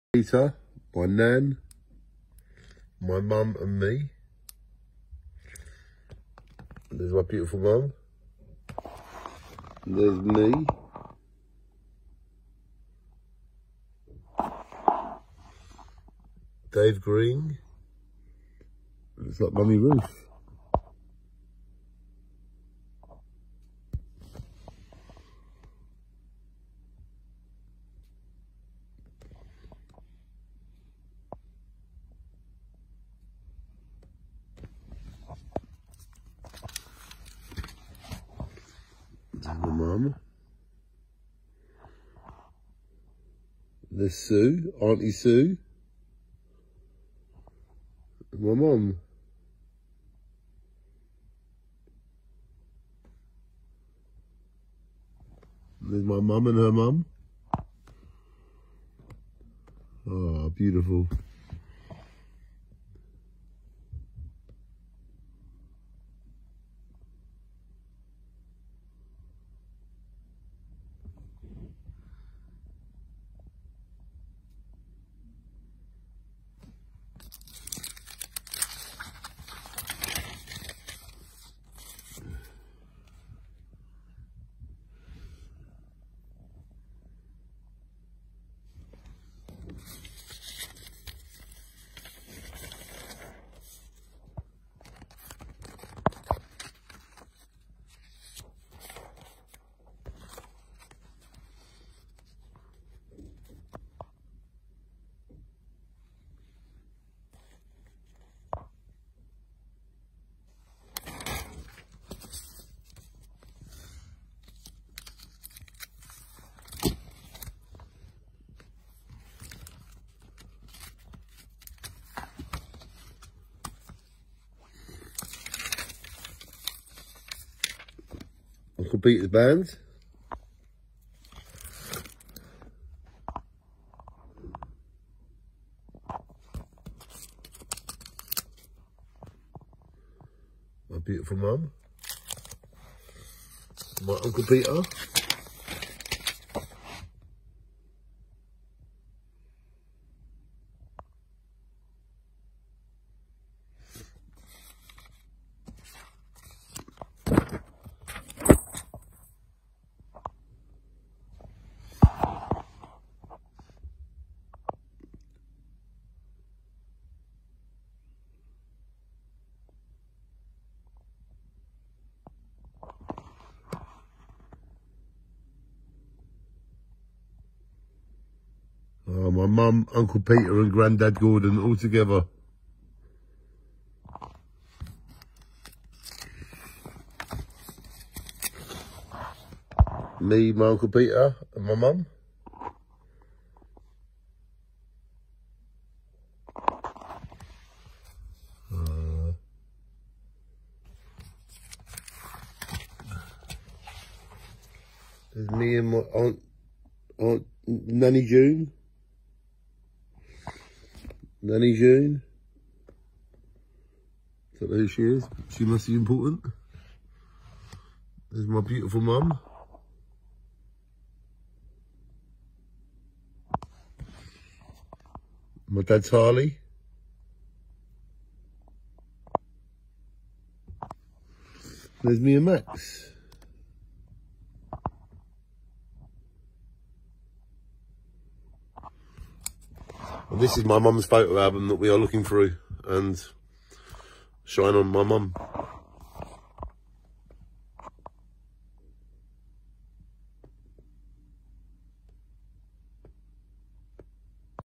Peter, my nan, my mum and me. There's my beautiful mum. There's me. Dave Green. Looks like Mummy Ruth. There's my mum. There's Sue, Auntie Sue. My mum. There's my mum and her mum. Oh, beautiful. Uncle Peter's band. My beautiful mum. My Uncle Peter. Oh, my mum, Uncle Peter and Grandad Gordon all together. Me, my Uncle Peter and my mum. There's me and my aunt Nanny June. Nanny June. Don't know who she is. She must be important. There's my beautiful mum. My dad's Harley. There's me and Max. And this is my mum's photo album that we are looking through, and shine on my mum.